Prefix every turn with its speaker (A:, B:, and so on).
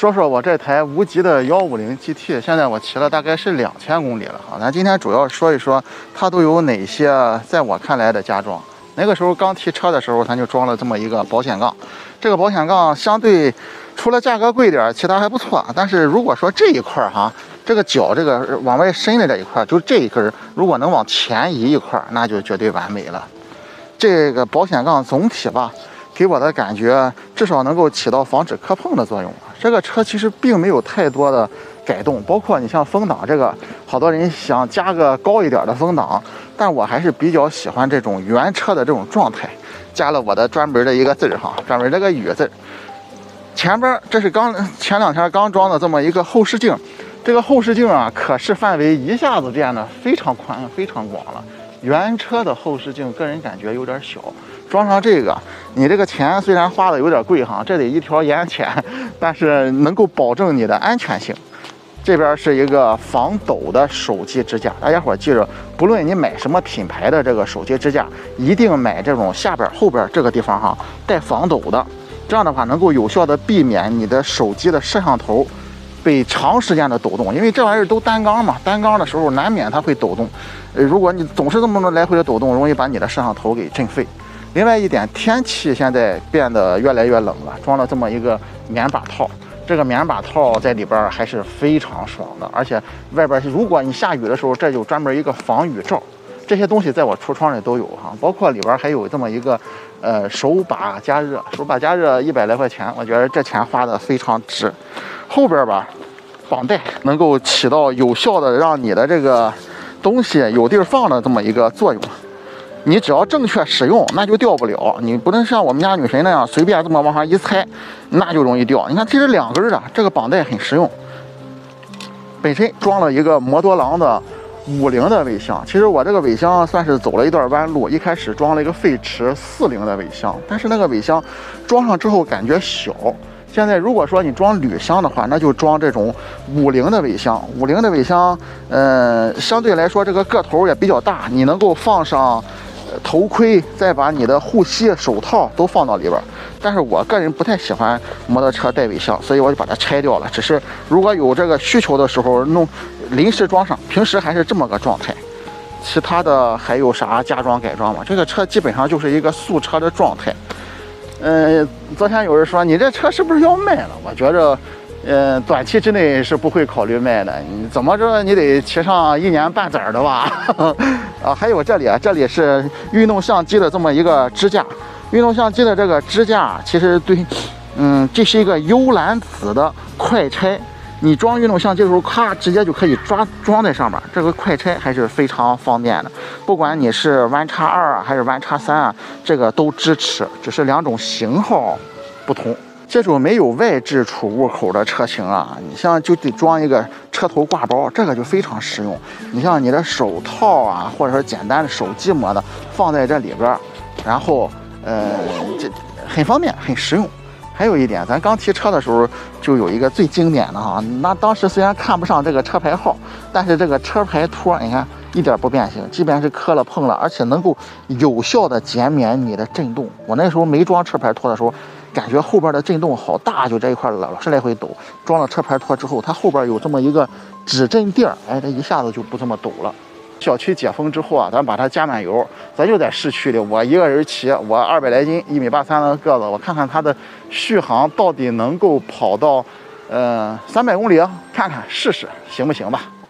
A: 说说我这台无极的150 GT， 现在我骑了大概是2000公里了哈。咱今天主要说一说它都有哪些在我看来的加装。那个时候刚提车的时候，咱就装了这么一个保险杠。这个保险杠相对除了价格贵点，其他还不错。但是如果说这一块哈，这个脚这个往外伸的这一块，就这一根，如果能往前移一块，那就绝对完美了。这个保险杠总体吧，给我的感觉至少能够起到防止磕碰的作用。这个车其实并没有太多的改动，包括你像风挡这个，好多人想加个高一点的风挡，但我还是比较喜欢这种原车的这种状态，加了我的专门的一个字儿哈，专门这个雨字。前边这是前2天刚装的这么一个后视镜，这个后视镜啊，可视范围一下子变得非常宽非常广了。原车的后视镜个人感觉有点小，装上这个，你这个钱虽然花的有点贵哈，这得一条烟钱，但是能够保证你的安全性。这边是一个防抖的手机支架，大家伙记着，不论你买什么品牌的这个手机支架，一定买这种下边后边这个地方哈带防抖的，这样的话能够有效的避免你的手机的摄像头被长时间的抖动，因为这玩意儿都单缸嘛，单缸的时候难免它会抖动。如果你总是这么来回的抖动，容易把你的摄像头给震废。另外一点，天气现在变得越来越冷了，装了这么一个棉把套，这个棉把套在里边还是非常爽的，而且外边如果你下雨的时候，这就专门一个防雨罩。这些东西在我橱窗里都有哈，包括里边还有这么一个手把加热100来块钱，我觉得这钱花的非常值。后边吧，绑带能够起到有效的让你的这个东西有地儿放的这么一个作用。你只要正确使用，那就掉不了。你不能像我们家女神那样随便这么往上一踩，那就容易掉。你看这是2根的，这个绑带很实用。本身装了一个摩托狼的50的尾箱，其实我这个尾箱算是走了一段弯路。一开始装了一个费驰40的尾箱，但是那个尾箱装上之后感觉小。现在如果说你装铝箱的话，那就装这种50的尾箱。50的尾箱，相对来说这个个头也比较大，你能够放上头盔，再把你的护膝、手套都放到里边。但是我个人不太喜欢摩托车带尾箱，所以我就把它拆掉了。只是如果有这个需求的时候临时装上，平时还是这么个状态。其他的还有啥加装改装吗？这个车基本上就是一个素车的状态。昨天有人说你这车是不是要卖了？我觉着，短期之内是不会考虑卖的。你怎么着，你得骑上1年半载的吧？啊，还有这里是运动相机的这么一个支架。运动相机的这个支架其实对，这是一个幽兰紫的快拆。你装运动相机的时候，咔，直接就可以装在上面，这个快拆还是非常方便的。不管你是弯叉2啊，还是弯叉3啊，这个都支持，只是2种型号不同。这种没有外置储物口的车型啊，你像就得装一个车头挂包，这个就非常实用。你像你的手套啊，或者说简单的手机膜的，放在这里边，然后这很方便，很实用。还有一点，咱刚提车的时候就有一个最经典的哈，那当时虽然看不上这个车牌号，但是这个车牌托你看一点不变形，即便是磕了碰了，而且能够有效的减免你的震动。我那时候没装车牌托的时候，感觉后边的震动好大，就这一块老是来回抖。装了车牌托之后，它后边有这么一个止震垫，哎，这一下子就不这么抖了。小区解封之后啊，咱把它加满油，咱就在市区里，我一个人骑，我200来斤，1.83米的个子，我看看它的续航到底能够跑到300公里，看看试试行不行吧。